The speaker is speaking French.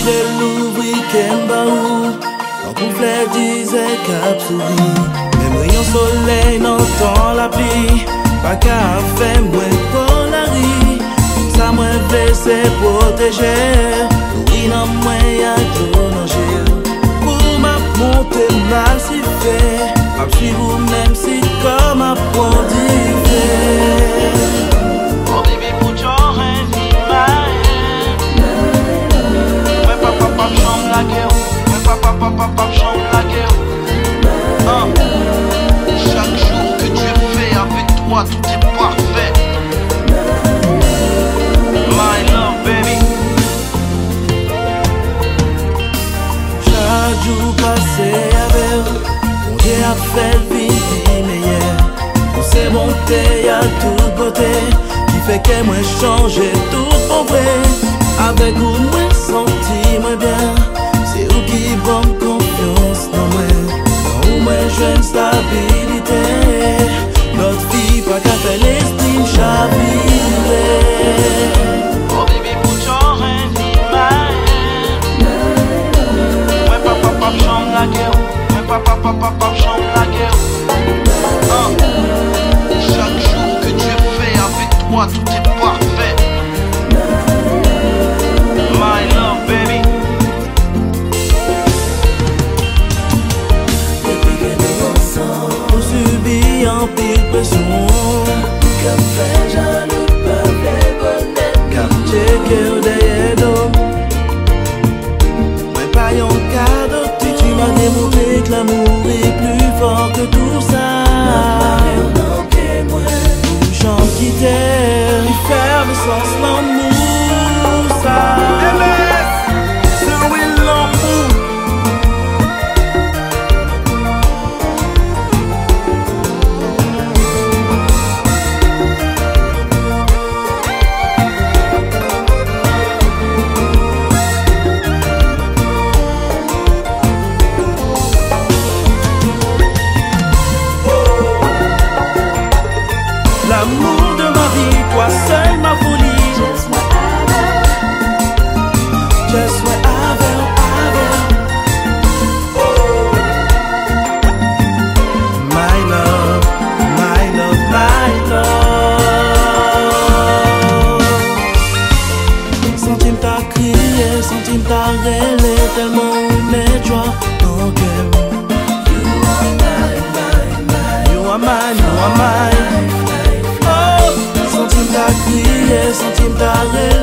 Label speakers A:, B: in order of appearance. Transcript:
A: de l'ouvrir Kembaou, en couflet disait cap souris. Même rayon soleil n'entend la pluie, pas qu'à faire moins pour la rue. Ça moins fait c'est protéger, nourrir dans moins y'a tout danger. Pour ma monter mal si fait, à suivre même si comme à point d'hiver.
B: Oh baby, put your hand in my hand. Ouais papa chante la guerre. Ouais papa chante la guerre. Chaque jour que Dieu fait avec toi, tout est parfait. My love baby.
A: Chaque jour passé avec, on Dieu a fait le vie meilleure. On s'est monté, y'a toute beauté qui fait que moi changer tout mon vrai. Avec vous, moi senti moi bien. C'est vous qui bonne confiance dans moi. Dans vous, moi j'ai une stabilité. Notre fille, pas qu'à faire l'estime chavirée.
B: Oh baby, put your hand in my hand. Ouais papa chante la guerre. Ouais papa chante la guerre. Chaque jour que Dieu fait avec toi, tout est parfait. My love baby.
A: Depuis que nous ensemble, on subit en pile pression. Comme fait jaloux, peuple et bonnet. Comme checker derrière d'eau. Mais pas yon cadeau, tu m'as démontré que l'amour est plus fort que tout ça. Une chante qui t'aime, qui ferme sans l'amour, ça. C'est oui l'amour. L'amour de ma vie, toi seul ma folie. Just where I oh. My love, my love, my love. Centime t'a crié, centime t'a rêlé, tellement mais toi, ton cœur. You are mine, you are mine. Centime t'a crié, centime t'a rêvé.